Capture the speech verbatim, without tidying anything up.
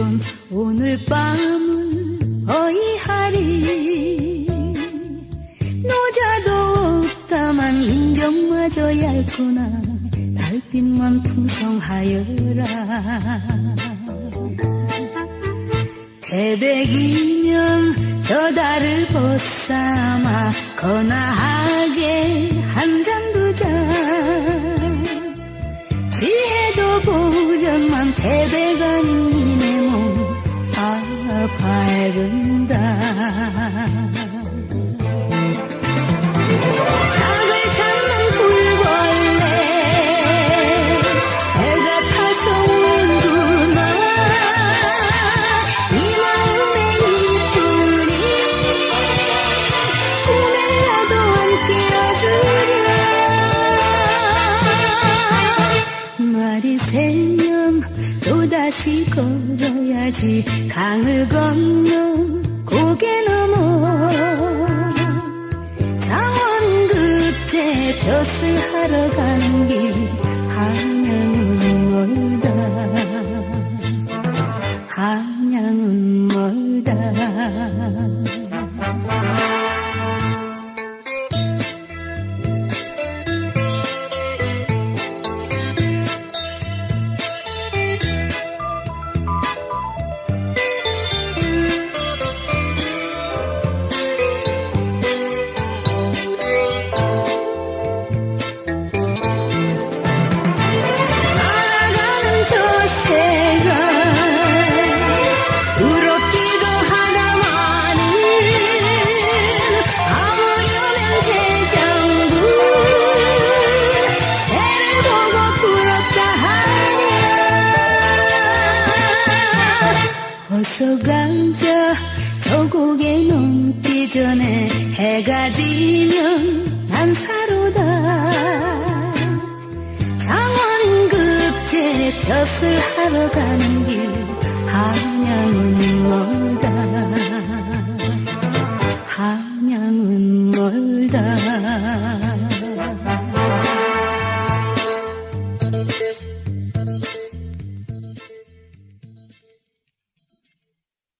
슬픈 오늘 밤을 어이하리. 노자도 없다만 인정마저 얇구나. 달빛만 풍성하여라. 태백이면 저 달을 벗삼아 거나하게 한 잔 두 잔. 뒤에도 보련만 태백 아닌 니네 몸 아 밝은다. 작을 찾는 꿀벌레 배가 타서 온구나. 이 마음에 이쁘니 꿈에라도 안 띄워주랴. 날이 새면 또다시 걸어야지. 강을 건너 고개 넘어 창원 끝에 벼슬 하러 가는 길. 한양은 멀다. 한양은 멀다. 어서 가자. 저 고개 넘기 전에 해가 지면 난 사로다. 창원 끝에 벼슬 하러 가는 길. 한양은 멀다.